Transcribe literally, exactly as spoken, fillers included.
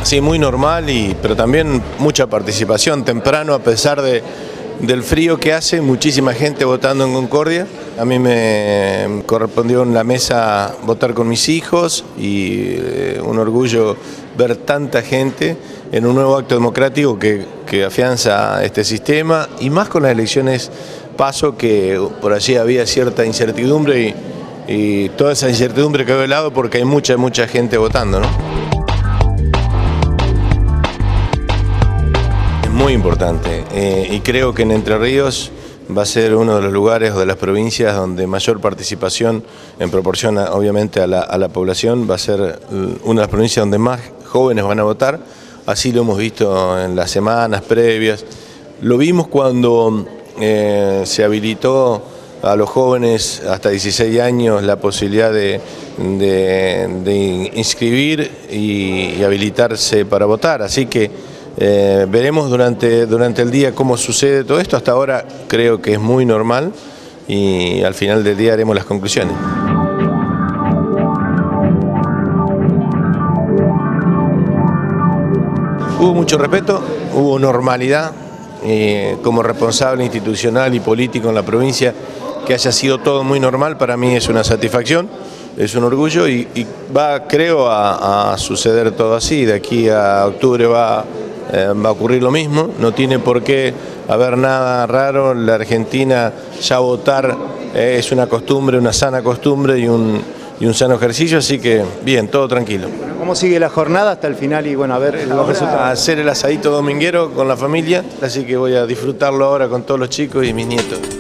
Sí, muy normal, y, pero también mucha participación. Temprano, a pesar de, del frío que hace, muchísima gente votando en Concordia. A mí me correspondió en la mesa votar con mis hijos y eh, un orgullo ver tanta gente en un nuevo acto democrático que, que afianza este sistema, y más con las elecciones PASO, que por allí había cierta incertidumbre, y, y toda esa incertidumbre quedó de lado porque hay mucha, mucha gente votando, ¿no? Es muy importante, eh, y creo que en Entre Ríos va a ser uno de los lugares o de las provincias donde mayor participación en proporción a, obviamente a la, a la población. Va a ser una de las provincias donde más jóvenes van a votar, así lo hemos visto en las semanas previas. Lo vimos cuando eh, se habilitó a los jóvenes hasta dieciséis años la posibilidad de, de, de inscribir y, y habilitarse para votar, así que Eh, veremos durante, durante el día cómo sucede todo esto. Hasta ahora creo que es muy normal, y al final del día haremos las conclusiones. Hubo mucho respeto, hubo normalidad, eh, como responsable institucional y político en la provincia, que haya sido todo muy normal, para mí es una satisfacción, es un orgullo, y, y va, creo, a, a suceder todo así. De aquí a octubre va Eh, va a ocurrir lo mismo. No tiene por qué haber nada raro. La Argentina, ya votar eh, es una costumbre, una sana costumbre y un, y un sano ejercicio, así que bien, todo tranquilo. ¿Cómo sigue la jornada hasta el final? Y bueno, a ver los resultados. A hacer el asadito dominguero con la familia, así que voy a disfrutarlo ahora con todos los chicos y mis nietos.